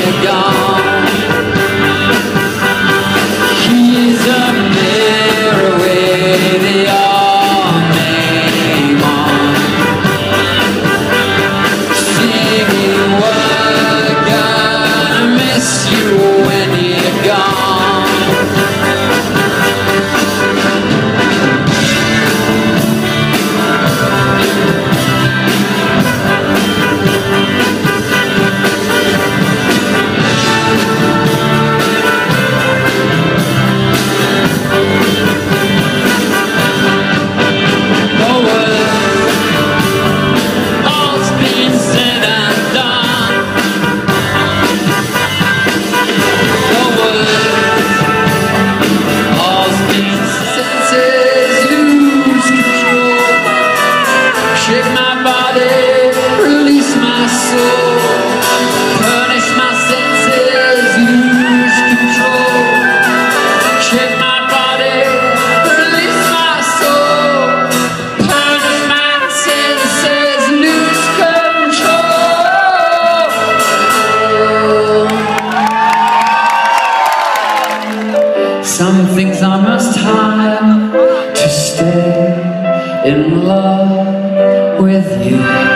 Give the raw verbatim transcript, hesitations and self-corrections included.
you're gone. He's a mirror with your name on, singing we're gonna miss you when you're gone. Shake my body, release my soul, punish my senses, lose control. Shake my body, release my soul, punish my senses, lose control. Some things I must hide to stay in love with you.